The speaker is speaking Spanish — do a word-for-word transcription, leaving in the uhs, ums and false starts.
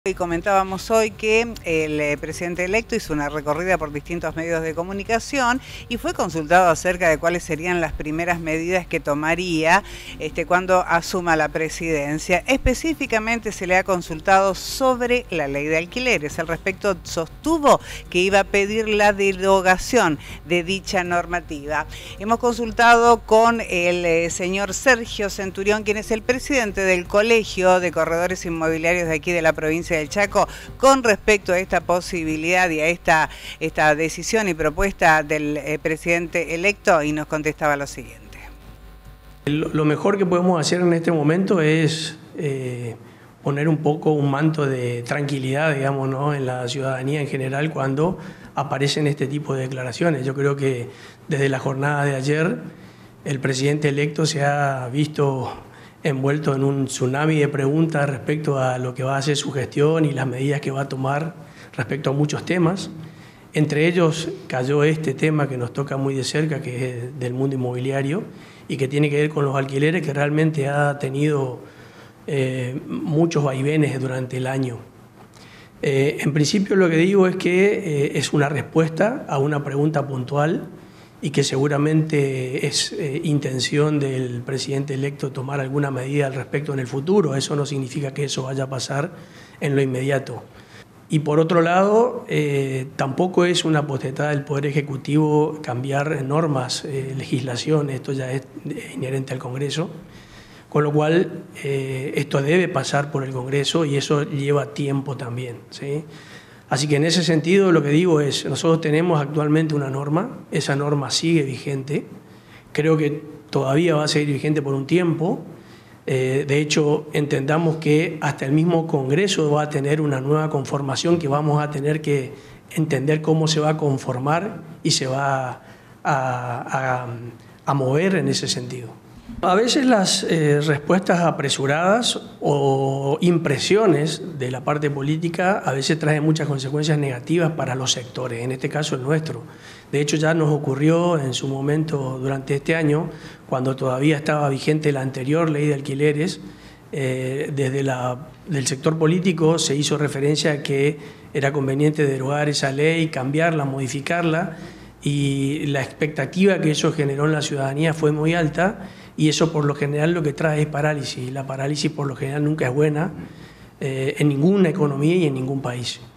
Y comentábamos hoy que el eh, presidente electo hizo una recorrida por distintos medios de comunicación y fue consultado acerca de cuáles serían las primeras medidas que tomaría este, cuando asuma la presidencia. Específicamente se le ha consultado sobre la ley de alquileres. Al respecto sostuvo que iba a pedir la derogación de dicha normativa. Hemos consultado con el eh, señor Sergio Centurión, quien es el presidente del Colegio de Corredores Inmobiliarios de aquí de la provincia del Chaco, con respecto a esta posibilidad y a esta, esta decisión y propuesta del eh, presidente electo, y nos contestaba lo siguiente. Lo mejor que podemos hacer en este momento es eh, poner un poco un manto de tranquilidad, digamos, ¿no?, en la ciudadanía en general cuando aparecen este tipo de declaraciones. Yo creo que desde la jornada de ayer el presidente electo se ha visto envuelto en un tsunami de preguntas respecto a lo que va a ser su gestión y las medidas que va a tomar respecto a muchos temas. Entre ellos cayó este tema que nos toca muy de cerca, que es del mundo inmobiliario y que tiene que ver con los alquileres, que realmente ha tenido eh, muchos vaivenes durante el año. Eh, en principio lo que digo es que eh, es una respuesta a una pregunta puntual y que seguramente es eh, intención del presidente electo tomar alguna medida al respecto en el futuro. Eso no significa que eso vaya a pasar en lo inmediato. Y por otro lado, eh, tampoco es una potestad del Poder Ejecutivo cambiar normas, eh, legislación, esto ya es inherente al Congreso, con lo cual eh, esto debe pasar por el Congreso y eso lleva tiempo también, ¿sí? Así que en ese sentido lo que digo es, nosotros tenemos actualmente una norma, esa norma sigue vigente, creo que todavía va a seguir vigente por un tiempo, eh, de hecho entendamos que hasta el mismo Congreso va a tener una nueva conformación que vamos a tener que entender cómo se va a conformar y se va a, a, a mover en ese sentido. A veces las eh, respuestas apresuradas o impresiones de la parte política a veces traen muchas consecuencias negativas para los sectores, en este caso el nuestro. De hecho ya nos ocurrió en su momento durante este año, cuando todavía estaba vigente la anterior ley de alquileres, eh, desde la, del sector político se hizo referencia a que era conveniente derogar esa ley, cambiarla, modificarla, y la expectativa que eso generó en la ciudadanía fue muy alta. Y eso por lo general lo que trae es parálisis. La parálisis por lo general nunca es buena eh, en ninguna economía y en ningún país.